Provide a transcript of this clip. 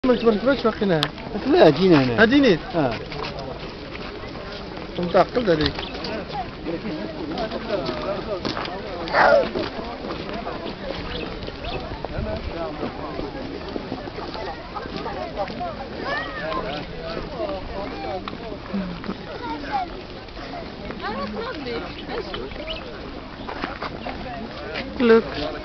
ما تبرتباش باقينا لا جينا هنا هادي نيت اه متعقد هذيك Look.